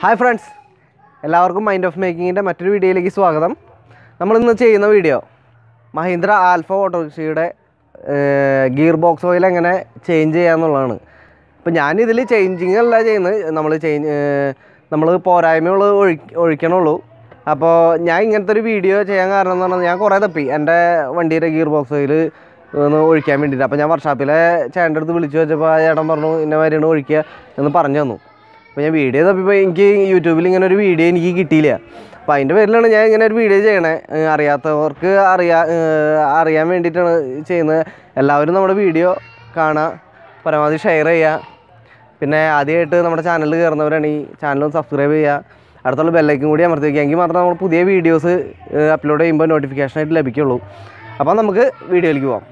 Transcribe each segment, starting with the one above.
Hi friends, എല്ലാവർക്കും mind of മേക്കിങ്ങിൻ്റെ മറ്റൊരു വീഡിയോയിലേക്ക് സ്വാഗതം. നമ്മളിന്ന് ചെയ്യുന്ന വീഡിയോ മഹീന്ദ്ര ആൽഫ ഓട്ടോറിക്ഷയുടെ ഗിയർ ബോക്സ് ഓയിൽ എങ്ങനെ ചേഞ്ച് ചെയ്യാന്നുള്ളതാണ്. അപ്പോൾ ഞാനിതിൽ ചേഞ്ചിങ് അല്ല ചെയ്യുന്നത്, നമ്മൾ പോരായ്മകൾ ഒഴിക്കണുള്ളൂ. അപ്പോൾ ഞാൻ ഇങ്ങനത്തെ ഒരു വീഡിയോ ചെയ്യാൻ കാരണം എന്ന് പറഞ്ഞാൽ ഞാൻ കുറേ തപ്പി എൻ്റെ വണ്ടിയുടെ ഗിയർ ബോക്സ് ഓയിൽ ഒന്ന് ഒഴിക്കാൻ വേണ്ടിയിട്ട്. അപ്പോൾ ഞാൻ വർക്ക്ഷോപ്പിലെ ചേട്ടൻ്റെ അടുത്ത് വിളിച്ചു വെച്ചപ്പോൾ ആ ചേട്ടൻ പറഞ്ഞു ഇന്ന മാതിരിയാണ് ഒഴിക്കുക എന്ന് പറഞ്ഞു തന്നു. അപ്പോൾ ഞാൻ വീഡിയോ തപ്പിയപ്പോൾ എനിക്ക് യൂട്യൂബിൽ ഇങ്ങനെ ഒരു വീഡിയോ എനിക്ക് കിട്ടിയില്ല. അപ്പോൾ അതിൻ്റെ പേരിലാണ് ഞാൻ ഇങ്ങനെ ഒരു വീഡിയോ ചെയ്യണേ. അറിയാത്തവർക്ക് അറിയാൻ വേണ്ടിയിട്ടാണ് ചെയ്യുന്നത്. എല്ലാവരും നമ്മുടെ വീഡിയോ കാണുക, പരമാവധി ഷെയർ ചെയ്യുക. പിന്നെ ആദ്യമായിട്ട് നമ്മുടെ ചാനലിൽ കയറുന്നവരാണ് ഈ ചാനലും സബ്സ്ക്രൈബ് ചെയ്യുക. അടുത്തുള്ള ബെല്ലൈക്കും കൂടി അമർത്തി വയ്ക്കുക. എങ്കിൽ മാത്രമേ നമ്മൾ പുതിയ വീഡിയോസ് അപ്ലോഡ് ചെയ്യുമ്പോൾ നോട്ടിഫിക്കേഷനായിട്ട് ലഭിക്കുള്ളൂ. അപ്പോൾ നമുക്ക് വീഡിയോയിലേക്ക് പോകാം.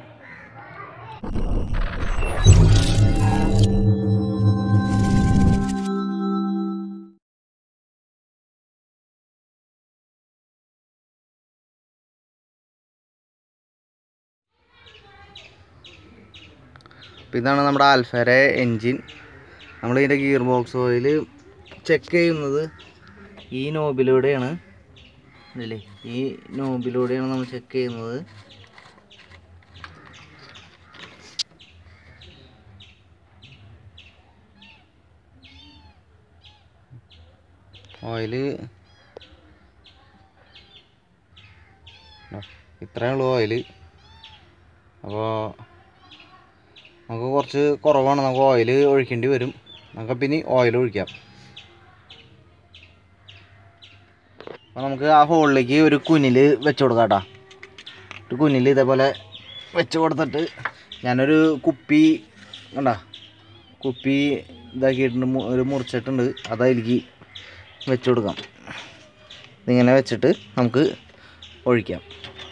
അപ്പോൾ ഇതാണ് നമ്മുടെ ആൽഫയുടെ എൻജിൻ. നമ്മളിതിൻ്റെ ഗിയർ ബോക്സ് ഓയിൽ ചെക്ക് ചെയ്യുന്നത് ഈ നോബിലൂടെയാണ്. ഇല്ലേ, ഈ നോബിലൂടെയാണ് നമ്മൾ ചെക്ക് ചെയ്യുന്നത്. ഓയിൽ ഇത്രയേ ഉള്ളൂ ഓയിൽ. അപ്പോൾ നമുക്ക് കുറച്ച് കുറവാണ്, നമുക്ക് ഓയിൽ ഒഴിക്കേണ്ടി വരും. നമുക്ക് പിന്നെ ഓയിൽ ഒഴിക്കാം. അപ്പോൾ നമുക്ക് ആ ഹോളിലേക്ക് ഒരു കുനിൽ വെച്ച് കൊടുക്കാം കേട്ടോ. ഒരു കുനിൽ ഇതേപോലെ വെച്ച് കൊടുത്തിട്ട് ഞാനൊരു കുപ്പി കുപ്പി ഇതാക്കിയിട്ടുണ്ട്, ഒരു മുറിച്ചിട്ടുണ്ട്. അതതിലേക്ക് വെച്ച് കൊടുക്കാം. ഇതിങ്ങനെ വെച്ചിട്ട് നമുക്ക് ഒഴിക്കാം.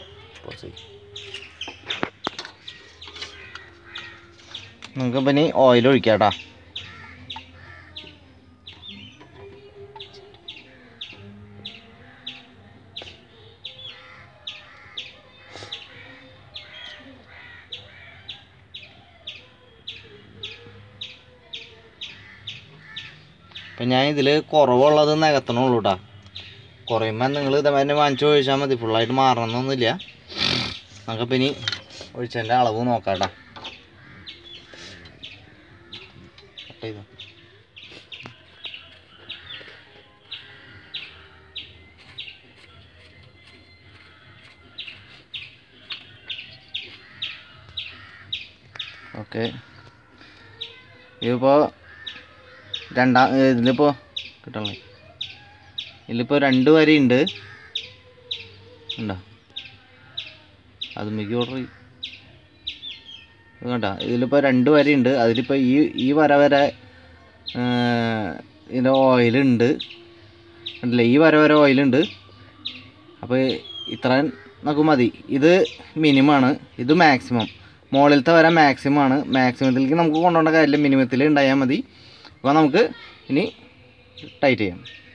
നമുക്ക് പിന്നെ ഓയിൽ ഒഴിക്കാം കേട്ടോ. അപ്പം ഞാൻ ഇതിൽ കുറവുള്ളത് നികത്തണുള്ളൂ കേട്ടോ. കുറയുമ്പോൾ നിങ്ങൾ ഇതേമാതിരി വാങ്ങിച്ച് ഒഴിച്ചാൽ മതി. ഫുള്ളായിട്ട് മാറണമെന്നൊന്നുമില്ല. നമുക്ക് പിന്നെ ഒഴിച്ചതിൻ്റെ അളവ് നോക്കാം കേട്ടോ. ഓക്കെ, ഇതിപ്പോൾ ഇതിലിപ്പോൾ കിട്ടണേ. ഇതിലിപ്പോൾ 2 വരയുണ്ട്. ഉണ്ടോ? അത് മിക്ക ഓർഡർ കേട്ടോ. ഇതിലിപ്പോൾ 2 വരയുണ്ട്. അതിലിപ്പോൾ ഈ വരെ ഇതിൻ്റെ ഓയിലുണ്ട്. കണ്ടില്ലേ, ഈ വരെ ഓയിലുണ്ട്. അപ്പോൾ ഇത്രയും നമുക്ക് മതി. ഇത് മിനിമമാണ്, ഇത് മാക്സിമം. മുകളിലത്തെ വരെ മാക്സിമമാണ്. മാക്സിമത്തിലേക്ക് നമുക്ക് കൊണ്ടുപോകേണ്ട കാര്യമില്ല, മിനിമത്തിൽ ഉണ്ടായാൽ മതി. അപ്പോൾ നമുക്ക് ഇനി ടൈറ്റ് ചെയ്യാം.